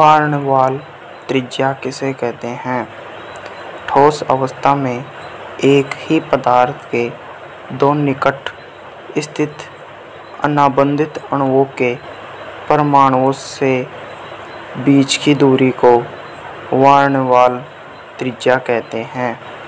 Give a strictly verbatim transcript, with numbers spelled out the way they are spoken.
वार्नवाल त्रिज्या किसे कहते हैं? ठोस अवस्था में एक ही पदार्थ के दो निकट स्थित अनाबंधित अणुओं के परमाणुओं से बीच की दूरी को वार्नवाल त्रिज्या कहते हैं।